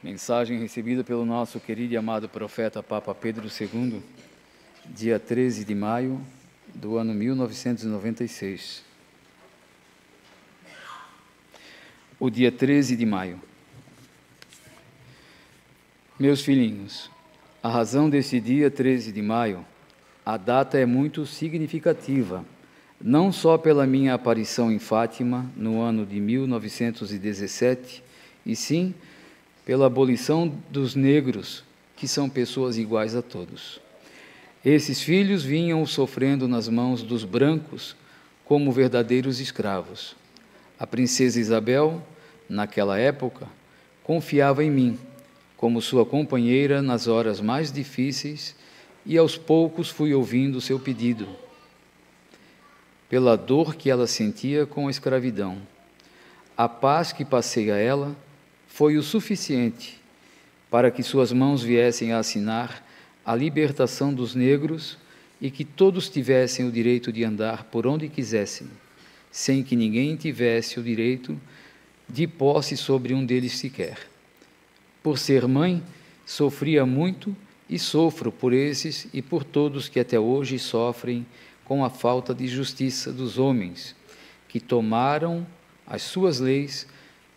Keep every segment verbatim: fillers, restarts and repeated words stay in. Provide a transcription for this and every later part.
Mensagem recebida pelo nosso querido e amado profeta Papa Pedro segundo, dia treze de maio do ano mil novecentos e noventa e seis. O dia treze de maio. Meus filhinhos, a razão desse dia treze de maio, a data é muito significativa, não só pela minha aparição em Fátima no ano de mil novecentos e dezessete, e sim pela abolição dos negros, que são pessoas iguais a todos. Esses filhos vinham sofrendo nas mãos dos brancos como verdadeiros escravos. A princesa Isabel, naquela época, confiava em mim, como sua companheira nas horas mais difíceis, e aos poucos fui ouvindo seu pedido, pela dor que ela sentia com a escravidão. A paz que passei a ela foi o suficiente para que suas mãos viessem a assinar a libertação dos negros e que todos tivessem o direito de andar por onde quisessem, sem que ninguém tivesse o direito de posse sobre um deles sequer. Por ser mãe, sofria muito e sofro por esses e por todos que até hoje sofrem com a falta de justiça dos homens, que tomaram as suas leis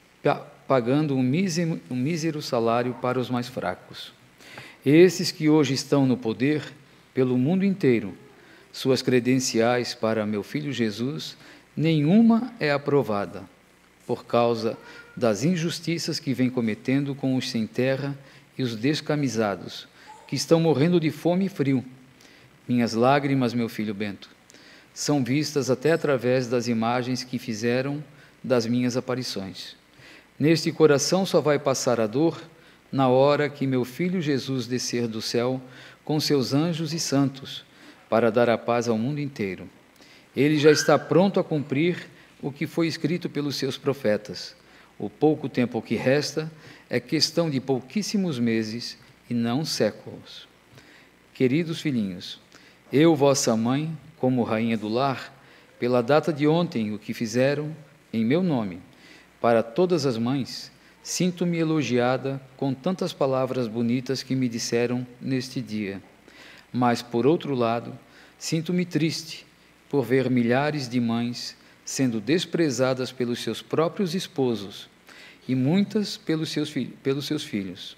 pagando um mísero, um mísero salário para os mais fracos. Esses que hoje estão no poder pelo mundo inteiro, suas credenciais para meu filho Jesus, nenhuma é aprovada, por causa das injustiças que vem cometendo com os sem terra e os descamisados, que estão morrendo de fome e frio. Minhas lágrimas, meu filho Bento, são vistas até através das imagens que fizeram das minhas aparições. Neste coração só vai passar a dor na hora que meu filho Jesus descer do céu com seus anjos e santos para dar a paz ao mundo inteiro. Ele já está pronto a cumprir o que foi escrito pelos seus profetas. O pouco tempo que resta é questão de pouquíssimos meses e não séculos. Queridos filhinhos, eu, vossa mãe, como rainha do lar, pela data de ontem o que fizeram em meu nome, para todas as mães, sinto-me elogiada com tantas palavras bonitas que me disseram neste dia. Mas, por outro lado, sinto-me triste por ver milhares de mães sendo desprezadas pelos seus próprios esposos e muitas pelos seus, pelos seus filhos.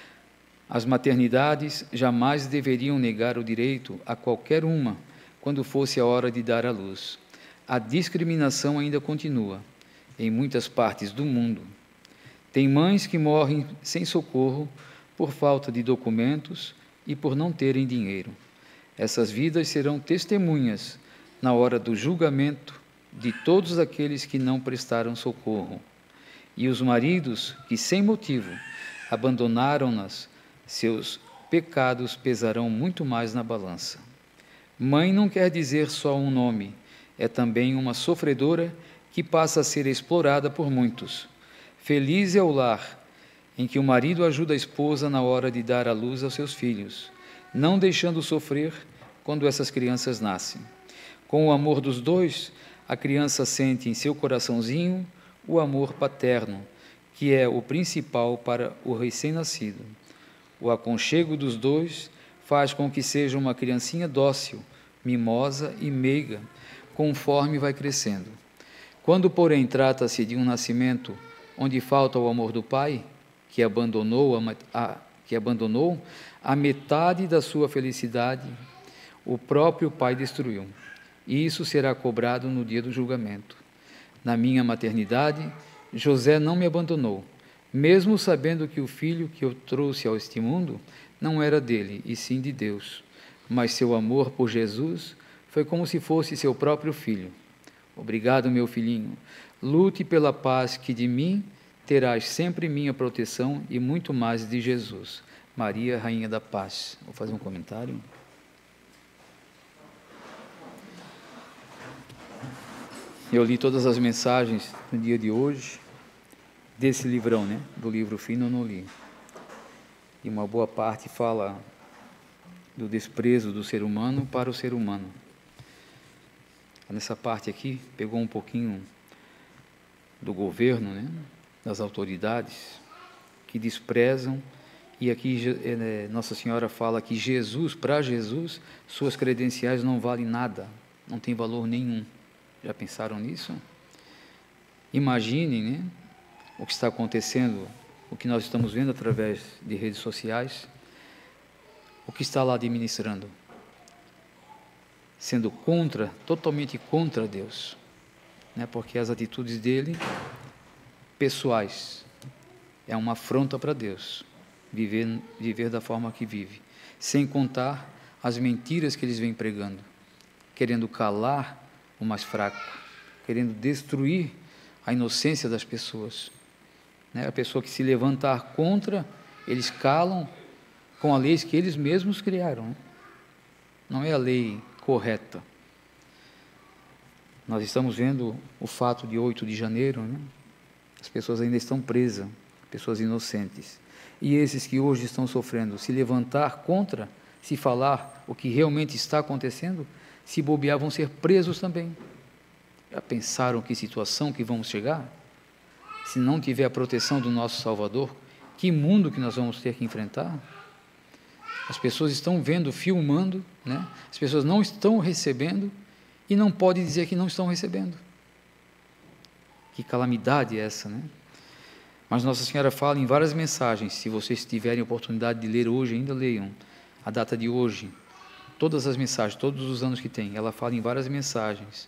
As maternidades jamais deveriam negar o direito a qualquer uma quando fosse a hora de dar à luz. A discriminação ainda continua em muitas partes do mundo. Tem mães que morrem sem socorro por falta de documentos e por não terem dinheiro. Essas vidas serão testemunhas na hora do julgamento de todos aqueles que não prestaram socorro. E os maridos que, sem motivo, abandonaram-nas, seus pecados pesarão muito mais na balança. Mãe não quer dizer só um nome, é também uma sofredora que passa a ser explorada por muitos. Feliz é o lar em que o marido ajuda a esposa na hora de dar à luz aos seus filhos, não deixando sofrer quando essas crianças nascem. Com o amor dos dois, a criança sente em seu coraçãozinho o amor paterno, que é o principal para o recém-nascido. O aconchego dos dois faz com que seja uma criancinha dócil, mimosa e meiga, conforme vai crescendo. Quando, porém, trata-se de um nascimento onde falta o amor do pai, que abandonou a, a, que abandonou a metade da sua felicidade, o próprio pai destruiu. E isso será cobrado no dia do julgamento. Na minha maternidade, José não me abandonou, mesmo sabendo que o filho que eu trouxe a este mundo não era dele, e sim de Deus. Mas seu amor por Jesus foi como se fosse seu próprio filho. Obrigado, meu filhinho. Lute pela paz que de mim terás sempre minha proteção e muito mais de Jesus. Maria, Rainha da Paz. Vou fazer um comentário. Eu li todas as mensagens no dia de hoje, desse livrão, né? Do livro Fino eu não li. E uma boa parte fala do desprezo do ser humano para o ser humano. Nessa parte aqui, pegou um pouquinho do governo, né? Das autoridades, que desprezam. E aqui eh, Nossa Senhora fala que Jesus, para Jesus, suas credenciais não valem nada, não tem valor nenhum. Já pensaram nisso? Imaginem, né, o que está acontecendo, o que nós estamos vendo através de redes sociais, o que está lá administrando, sendo contra, totalmente contra Deus, né, porque as atitudes dele, pessoais, é uma afronta para Deus, viver, viver da forma que vive, sem contar as mentiras que eles vêm pregando, querendo calar o mais fraco, querendo destruir a inocência das pessoas, né? A pessoa que se levantar contra, eles calam com a lei que eles mesmos criaram, né? Não é a lei correta. Nós estamos vendo o fato de oito de janeiro, né? As pessoas ainda estão presas, pessoas inocentes, e esses que hoje estão sofrendo, se levantar contra, se falar o que realmente está acontecendo, se bobear, vão ser presos também. Já pensaram que situação que vamos chegar? Se não tiver a proteção do nosso Salvador, que mundo que nós vamos ter que enfrentar? As pessoas estão vendo, filmando, né? As pessoas não estão recebendo e não podem dizer que não estão recebendo. Que calamidade é essa, né? Mas Nossa Senhora fala em várias mensagens, se vocês tiverem oportunidade de ler hoje, ainda leiam, a data de hoje, todas as mensagens, todos os anos que tem, ela fala em várias mensagens.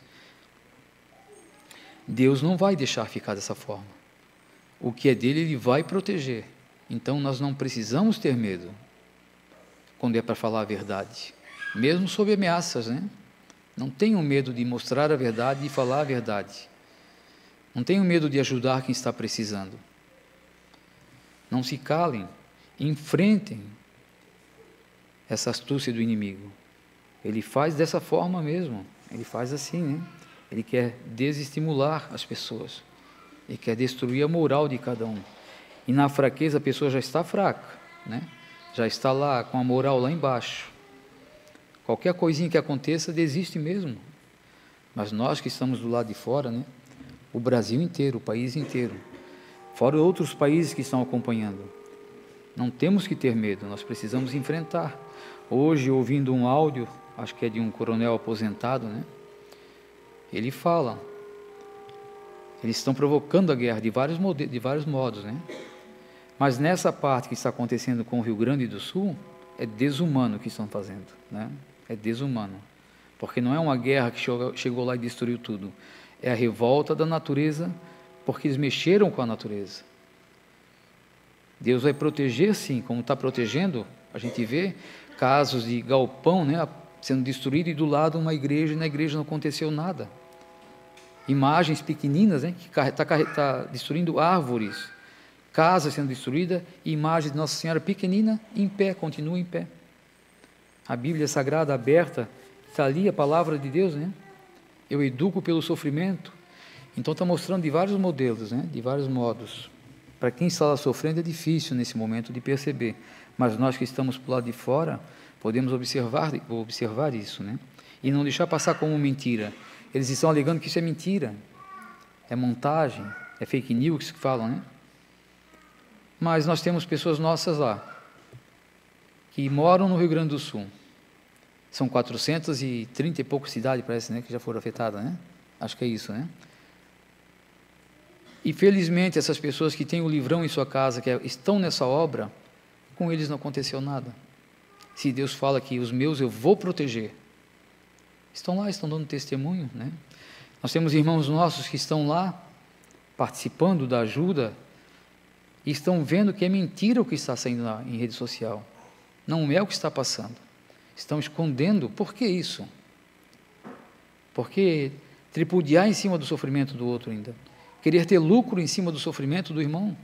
Deus não vai deixar ficar dessa forma. O que é dele, ele vai proteger. Então, nós não precisamos ter medo quando é para falar a verdade, mesmo sob ameaças, né? Não tenham medo de mostrar a verdade e falar a verdade. Não tenham medo de ajudar quem está precisando. Não se calem, enfrentem essa astúcia do inimigo. Ele faz dessa forma mesmo, ele faz assim, né? Ele quer desestimular as pessoas, ele quer destruir a moral de cada um. E na fraqueza a pessoa já está fraca, né? Já está lá com a moral lá embaixo. Qualquer coisinha que aconteça, desiste mesmo. Mas nós que estamos do lado de fora, né? O Brasil inteiro, o país inteiro, fora outros países que estão acompanhando, não temos que ter medo, nós precisamos enfrentar. Hoje, ouvindo um áudio, acho que é de um coronel aposentado, né? Ele fala, eles estão provocando a guerra de vários, modelos, de vários modos, né? Mas nessa parte que está acontecendo com o Rio Grande do Sul, é desumano o que estão fazendo, né? É desumano, porque não é uma guerra que chegou lá e destruiu tudo, é a revolta da natureza, porque eles mexeram com a natureza. Deus vai proteger, sim, como está protegendo. A gente vê casos de galpão, né, sendo destruído, e do lado uma igreja, e na igreja não aconteceu nada. Imagens pequeninas, né, que está tá destruindo árvores, casas sendo destruídas, e imagem de Nossa Senhora pequenina, em pé, continua em pé. A Bíblia Sagrada aberta, está ali a palavra de Deus, né? Eu educo pelo sofrimento. Então está mostrando de vários modelos, né? De vários modos. Para quem está lá sofrendo é difícil nesse momento de perceber, mas nós que estamos por lá de fora, podemos observar, observar isso, né? E não deixar passar como mentira. Eles estão alegando que isso é mentira, é montagem, é fake news que falam, né? Mas nós temos pessoas nossas lá, que moram no Rio Grande do Sul. São quatrocentas e trinta e poucas cidades, parece, né, que já foram afetadas, né? Acho que é isso, né? E felizmente essas pessoas que têm o livrão em sua casa, que estão nessa obra, com eles não aconteceu nada. Se Deus fala que os meus eu vou proteger, estão lá, estão dando testemunho, né? Nós temos irmãos nossos que estão lá, participando da ajuda, e estão vendo que é mentira o que está saindo lá em rede social. Não é o que está passando. Estão escondendo. Por que isso? Porque tripudiar em cima do sofrimento do outro ainda. Querer ter lucro em cima do sofrimento do irmão.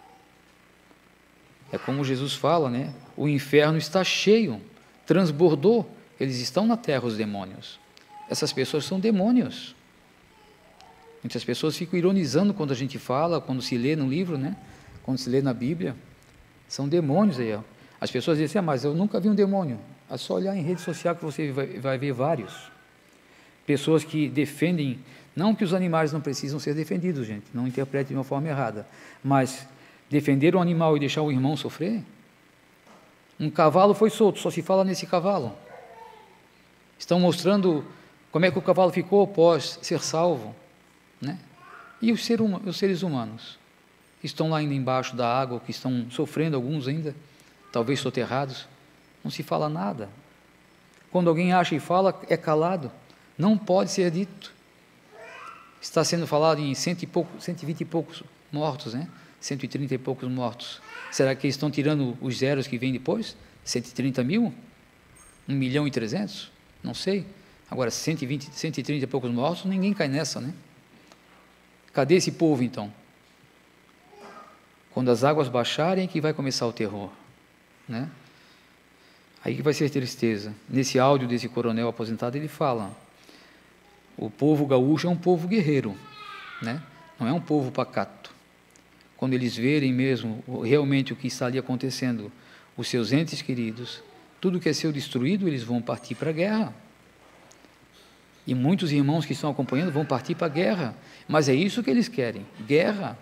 É como Jesus fala, né? O inferno está cheio, transbordou. Eles estão na terra, os demônios. Essas pessoas são demônios. Muitas pessoas ficam ironizando quando a gente fala, quando se lê no livro, né? Quando se lê na Bíblia. São demônios aí, ó. As pessoas dizem, ah, mas eu nunca vi um demônio. É só olhar em rede social que você vai, vai ver vários. Pessoas que defendem, não que os animais não precisam ser defendidos, gente, não interprete de uma forma errada, mas defender um animal e deixar o irmão sofrer? Um cavalo foi solto, só se fala nesse cavalo. Estão mostrando como é que o cavalo ficou após ser salvo, né? E os, ser hum, os seres humanos que estão lá ainda embaixo da água, que estão sofrendo, alguns ainda, talvez soterrados, não se fala nada. Quando alguém acha e fala, é calado, não pode ser dito. Está sendo falado em cento e, pouco, cento e vinte e poucos mortos, né? cento e trinta e poucos mortos. Será que eles estão tirando os zeros que vêm depois? cento e trinta mil? um milhão e trezentos? Não sei. Agora, cento e vinte, cento e trinta e poucos mortos, ninguém cai nessa, né? Cadê esse povo, então? Quando as águas baixarem, que vai começar o terror, né? Aí que vai ser tristeza. Nesse áudio desse coronel aposentado, ele fala, o povo gaúcho é um povo guerreiro, né? Não é um povo pacato. Quando eles verem mesmo realmente o que está ali acontecendo, os seus entes queridos, tudo que é seu destruído, eles vão partir para a guerra. E muitos irmãos que estão acompanhando vão partir para a guerra. Mas é isso que eles querem, guerra.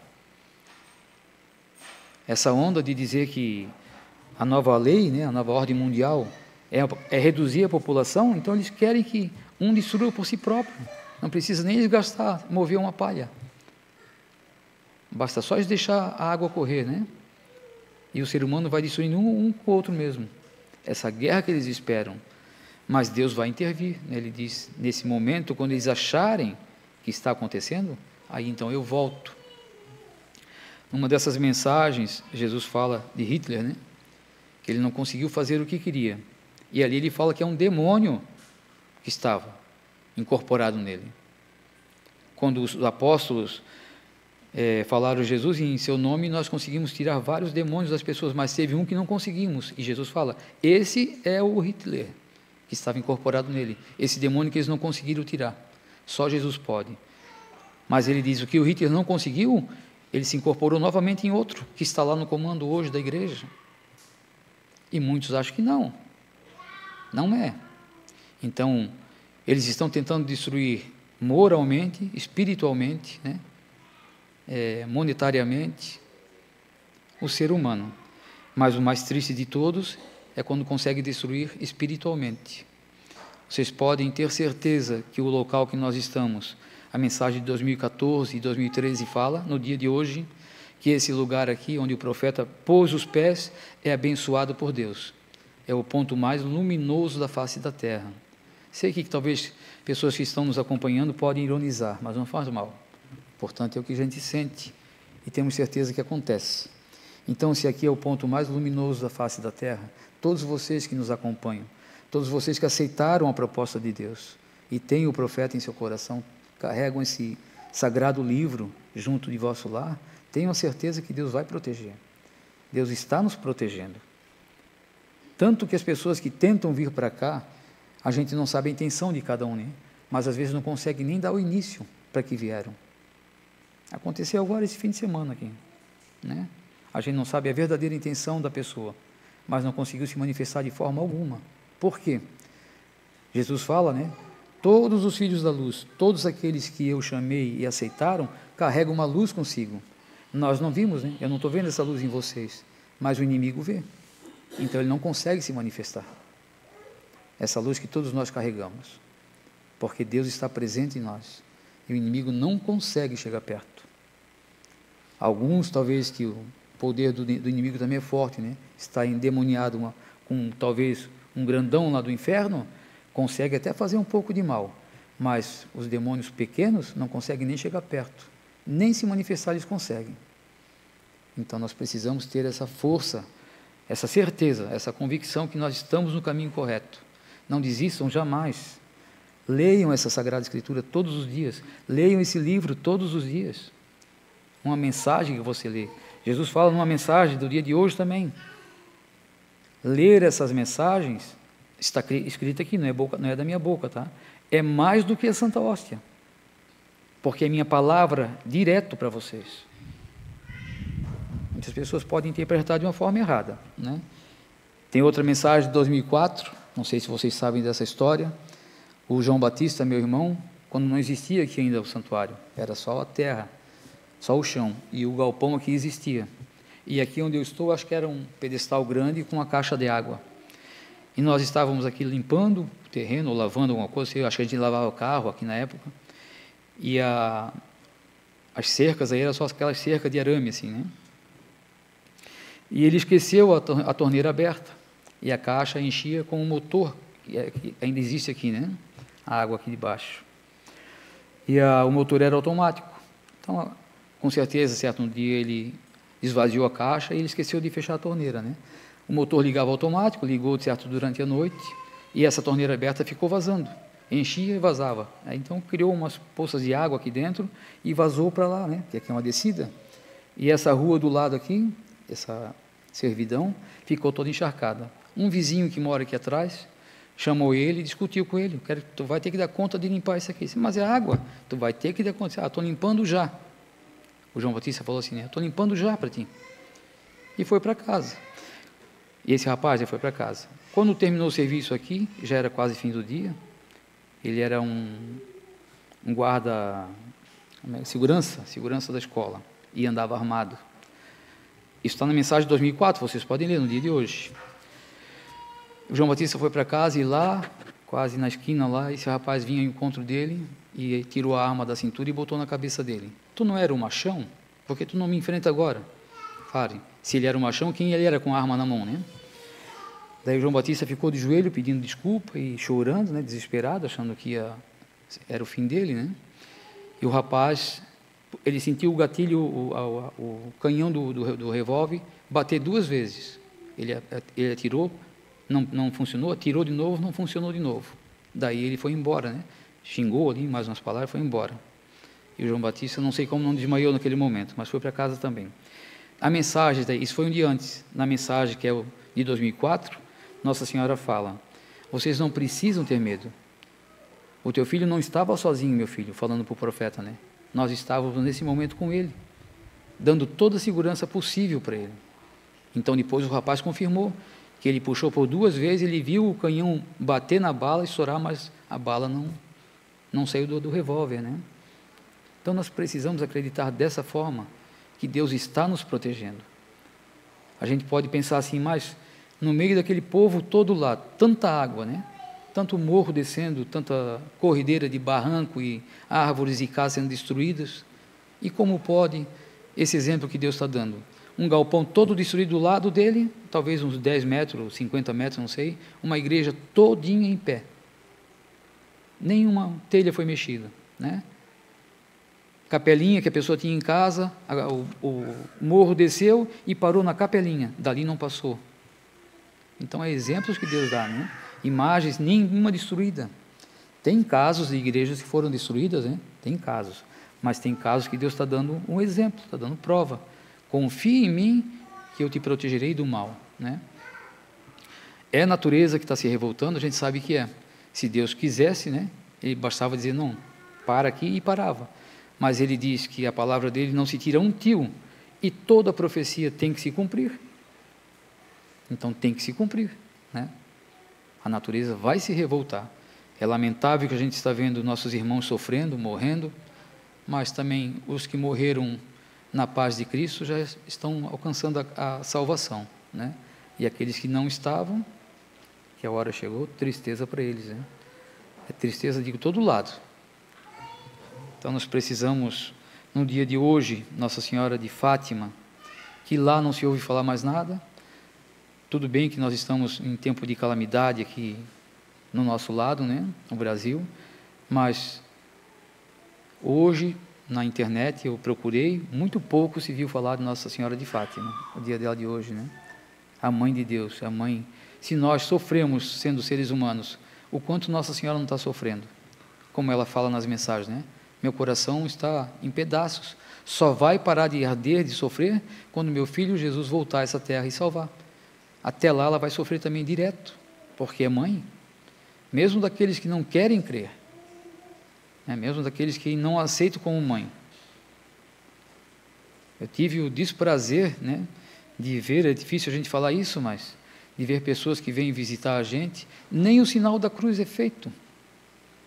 Essa onda de dizer que a nova lei, né, a nova ordem mundial, é, é reduzir a população, então eles querem que um destrua por si próprio. Não precisa nem eles gastar, mover uma palha. Basta só eles deixar a água correr, né? E o ser humano vai destruindo um, um com o outro mesmo. Essa guerra que eles esperam. Mas Deus vai intervir, né? Ele diz, nesse momento, quando eles acharem que está acontecendo, aí então eu volto. Numa dessas mensagens, Jesus fala de Hitler, né? Que ele não conseguiu fazer o que queria. E ali ele fala que é um demônio que estava incorporado nele. Quando os apóstolos é, falaram Jesus em seu nome, nós conseguimos tirar vários demônios das pessoas, mas teve um que não conseguimos. E Jesus fala, esse é o Hitler, que estava incorporado nele. Esse demônio que eles não conseguiram tirar. Só Jesus pode. Mas ele diz, o que o Hitler não conseguiu, ele se incorporou novamente em outro, que está lá no comando hoje da igreja. E muitos acham que não. Não é. Então, eles estão tentando destruir moralmente, espiritualmente, né? É, monetariamente, o ser humano. Mas o mais triste de todos é quando consegue destruir espiritualmente. Vocês podem ter certeza que o local que nós estamos, a mensagem de dois mil e quatorze e dois mil e treze fala, no dia de hoje, que esse lugar aqui, onde o profeta pôs os pés, é abençoado por Deus. É o ponto mais luminoso da face da terra. Sei que talvez pessoas que estão nos acompanhando podem ironizar, mas não faz mal. Portanto, é o que a gente sente e temos certeza que acontece. Então, se aqui é o ponto mais luminoso da face da terra, todos vocês que nos acompanham, todos vocês que aceitaram a proposta de Deus e têm o profeta em seu coração, carregam esse sagrado livro junto de vosso lar, tenham a certeza que Deus vai proteger. Deus está nos protegendo. Tanto que as pessoas que tentam vir para cá, a gente não sabe a intenção de cada um, né? Mas às vezes não consegue nem dar o início para que vieram. Aconteceu agora esse fim de semana aqui, né? A gente não sabe a verdadeira intenção da pessoa, mas não conseguiu se manifestar de forma alguma. Por quê? Jesus fala, né? Todos os filhos da luz, todos aqueles que eu chamei e aceitaram, carregam uma luz consigo. Nós não vimos, né? Eu não estou vendo essa luz em vocês, mas o inimigo vê. Então ele não consegue se manifestar. Essa luz que todos nós carregamos, porque Deus está presente em nós e o inimigo não consegue chegar perto. Alguns, talvez, que o poder do, do inimigo também é forte, né? Está endemoniado uma, com talvez um grandão lá do inferno, consegue até fazer um pouco de mal, mas os demônios pequenos não conseguem nem chegar perto, nem se manifestar eles conseguem. Então nós precisamos ter essa força, essa certeza, essa convicção que nós estamos no caminho correto. Não desistam jamais. Leiam essa Sagrada Escritura todos os dias. Leiam esse livro todos os dias. Uma mensagem que você lê. Jesus fala numa mensagem do dia de hoje também. Ler essas mensagens, está escrita aqui, não é, boca, não é da minha boca, tá? É mais do que a Santa Hóstia. Porque é minha palavra direto para vocês. Muitas pessoas podem interpretar de uma forma errada, né? Tem outra mensagem de dois mil e quatro, não sei se vocês sabem dessa história. O João Batista, meu irmão, quando não existia aqui ainda o santuário, era só a terra, só o chão, e o galpão aqui existia. e aqui onde eu estou, acho que era um pedestal grande com uma caixa de água. E nós estávamos aqui limpando o terreno, ou lavando alguma coisa, eu acho que a gente lavava o carro aqui na época, e a, as cercas aí eram só aquelas cercas de arame, assim, né? E ele esqueceu a, a torneira aberta, e a caixa enchia com o motor, que, é, que ainda existe aqui, né? A água aqui de baixo. E a, o motor era automático. Então, com certeza, certo, um dia ele esvaziou a caixa e ele esqueceu de fechar a torneira, né? O motor ligava automático, ligou certo durante a noite, e essa torneira aberta ficou vazando, enchia e vazava. Então criou umas poças de água aqui dentro e vazou para lá, né? Que aqui é uma descida. E essa rua do lado aqui, essa servidão, ficou toda encharcada. Um vizinho que mora aqui atrás chamou ele e discutiu com ele: Quero, tu vai ter que dar conta de limpar isso aqui. Mas é água, tu vai ter que dar conta. Ah, estou limpando já. O João Batista falou assim, né? Estou limpando já para ti. E foi para casa. E esse rapaz já foi para casa. Quando terminou o serviço aqui, já era quase fim do dia, ele era um, um guarda, segurança, segurança da escola, e andava armado. Isso está na mensagem de dois mil e quatro, vocês podem ler no dia de hoje. O João Batista foi para casa e lá, quase na esquina lá, esse rapaz vinha ao encontro dele e tirou a arma da cintura e botou na cabeça dele. Tu não era um machão? Porque tu não me enfrenta agora? Fale. Se ele era um machão, quem ele era com a arma na mão, né? Daí o João Batista ficou de joelho pedindo desculpa e chorando, né, desesperado, achando que ia, era o fim dele, né? E o rapaz, ele sentiu o gatilho, o, o, o canhão do, do, do revólver bater duas vezes. Ele, ele atirou, não, não funcionou, atirou de novo, não funcionou de novo. Daí ele foi embora, né? Xingou ali, mais umas palavras, foi embora. E o João Batista, não sei como não desmaiou naquele momento, mas foi para casa também. A mensagem, isso foi um dia antes, na mensagem que é o de dois mil e quatro, Nossa Senhora fala: vocês não precisam ter medo. O teu filho não estava sozinho, meu filho, falando para o profeta, né? Nós estávamos nesse momento com ele, dando toda a segurança possível para ele. Então depois o rapaz confirmou que ele puxou por duas vezes, ele viu o canhão bater na bala e estourar, mas a bala não, não saiu do, do revólver, né? Então nós precisamos acreditar dessa forma, que Deus está nos protegendo. A gente pode pensar assim, mas no meio daquele povo todo lá, tanta água, né? Tanto morro descendo, tanta corrideira de barranco e árvores e casas sendo destruídas, e como pode esse exemplo que Deus está dando? Um galpão todo destruído do lado dele, talvez uns dez metros, cinquenta metros, não sei, uma igreja todinha em pé. Nenhuma telha foi mexida, né? Capelinha que a pessoa tinha em casa, o, o morro desceu e parou na capelinha, dali não passou. Então, é exemplos que Deus dá, né? Imagens, nenhuma destruída. Tem casos de igrejas que foram destruídas, né? Tem casos, mas tem casos que Deus está dando um exemplo, está dando prova. Confie em mim que eu te protegerei do mal, né? É a natureza que está se revoltando, a gente sabe que é. Se Deus quisesse, né? Ele bastava dizer, não, para aqui, e parava. Mas ele diz que a palavra dele não se tira um tio, e toda a profecia tem que se cumprir. Então tem que se cumprir, né? A natureza vai se revoltar. É lamentável que a gente está vendo nossos irmãos sofrendo, morrendo, mas também os que morreram na paz de Cristo já estão alcançando a, a salvação, né? E aqueles que não estavam, que a hora chegou, tristeza para eles, né? É tristeza de todo lado. Então nós precisamos, no dia de hoje, Nossa Senhora de Fátima, que lá não se ouve falar mais nada. Tudo bem que nós estamos em tempo de calamidade aqui no nosso lado, né, no Brasil, mas hoje, na internet, eu procurei, muito pouco se viu falar de Nossa Senhora de Fátima, o dia dela de hoje, né? A Mãe de Deus, a Mãe. Se nós sofremos sendo seres humanos, o quanto Nossa Senhora não está sofrendo? Como ela fala nas mensagens, né? Meu coração está em pedaços, só vai parar de arder, de sofrer, quando meu filho Jesus voltar a essa terra e salvar. Até lá ela vai sofrer também direto, porque é mãe, mesmo daqueles que não querem crer, né? Mesmo daqueles que não aceitam como mãe. Eu tive o desprazer, né, de ver, é difícil a gente falar isso, mas de ver pessoas que vêm visitar a gente, nem o sinal da cruz é feito.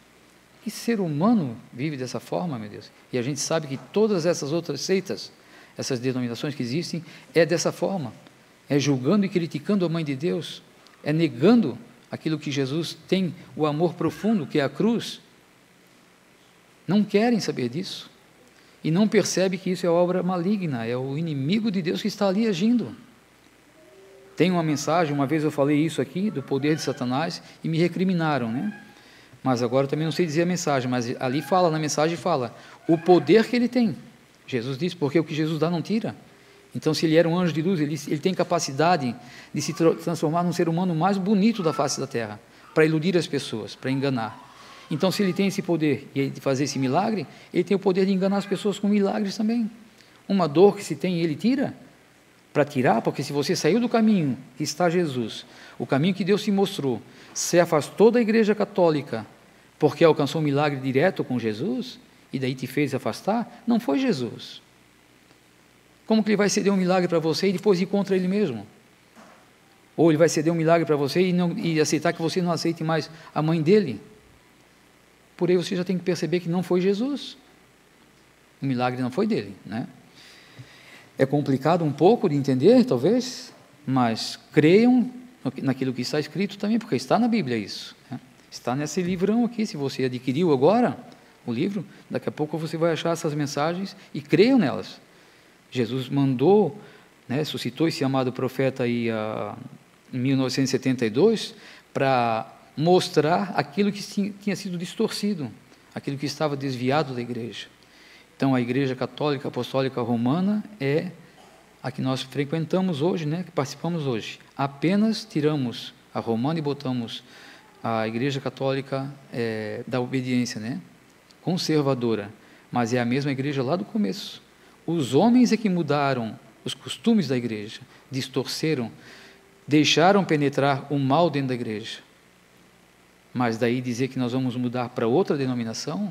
Que ser humano vive dessa forma, meu Deus? E a gente sabe que todas essas outras seitas, essas denominações que existem, é dessa forma, é julgando e criticando a Mãe de Deus, é negando aquilo que Jesus tem, o amor profundo, que é a cruz. Não querem saber disso, e não percebem que isso é obra maligna, é o inimigo de Deus que está ali agindo. Tem uma mensagem, uma vez eu falei isso aqui, do poder de Satanás, e me recriminaram, né? Mas agora eu também não sei dizer a mensagem, mas ali fala, na mensagem fala, o poder que ele tem. Jesus disse, porque o que Jesus dá não tira. Então, se ele era um anjo de luz, ele, ele tem capacidade de se transformar num ser humano mais bonito da face da terra, para iludir as pessoas, para enganar. Então, se ele tem esse poder de fazer esse milagre, ele tem o poder de enganar as pessoas com milagres também. Uma dor que se tem, ele tira, para tirar, porque se você saiu do caminho que está Jesus, o caminho que Deus te mostrou, se afastou da igreja católica, porque alcançou um milagre direto com Jesus, e daí te fez afastar, não foi Jesus. Como que ele vai ceder um milagre para você e depois ir contra ele mesmo? Ou ele vai ceder um milagre para você e, não, e aceitar que você não aceite mais a mãe dele? Por aí você já tem que perceber que não foi Jesus. O milagre não foi dele, né? É complicado um pouco de entender, talvez, mas creiam naquilo que está escrito também, porque está na Bíblia isso, né? Está nesse livrão aqui, se você adquiriu agora o livro, daqui a pouco você vai achar essas mensagens e creiam nelas. Jesus mandou, né, suscitou esse amado profeta aí a, em mil novecentos e setenta e dois para mostrar aquilo que tinha sido distorcido, aquilo que estava desviado da igreja. Então, a Igreja Católica Apostólica Romana é a que nós frequentamos hoje, né, que participamos hoje. Apenas tiramos a romana e botamos a Igreja Católica é, da obediência, né, conservadora, mas é a mesma igreja lá do começo. Os homens é que mudaram os costumes da igreja, distorceram, deixaram penetrar o mal dentro da igreja. Mas daí dizer que nós vamos mudar para outra denominação,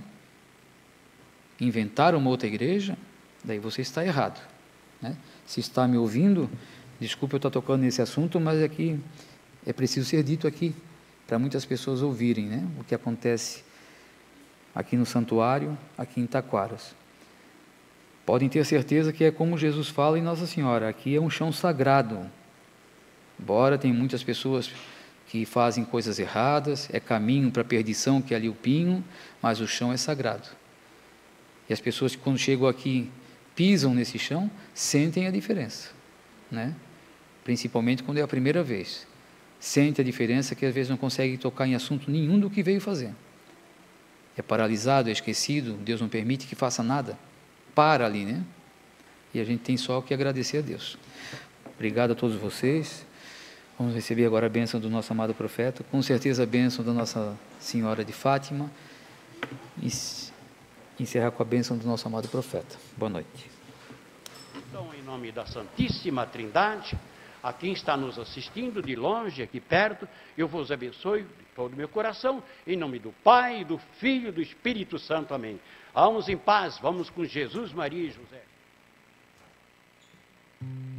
inventar uma outra igreja, daí você está errado, né? Se está me ouvindo, desculpe eu estar tocando nesse assunto, mas aqui é preciso ser dito aqui, para muitas pessoas ouvirem, né, o que acontece aqui no santuário, aqui em Taquaras. Podem ter certeza que é como Jesus fala em Nossa Senhora, aqui é um chão sagrado. Embora tem muitas pessoas que fazem coisas erradas, é caminho para a perdição, que é ali o pinho, mas o chão é sagrado. E as pessoas que quando chegam aqui, pisam nesse chão, sentem a diferença, né? Principalmente quando é a primeira vez. Sente a diferença que às vezes não consegue tocar em assunto nenhum do que veio fazer. É paralisado, é esquecido, Deus não permite que faça nada. Para ali, né? E a gente tem só que agradecer a Deus. Obrigado a todos vocês. Vamos receber agora a bênção do nosso amado profeta, com certeza a bênção da Nossa Senhora de Fátima, e encerrar com a bênção do nosso amado profeta. Boa noite. Então, em nome da Santíssima Trindade, a quem está nos assistindo de longe, aqui perto, eu vos abençoe de todo o meu coração, em nome do Pai, do Filho e do Espírito Santo. Amém. Vamos em paz, vamos com Jesus, Maria e José.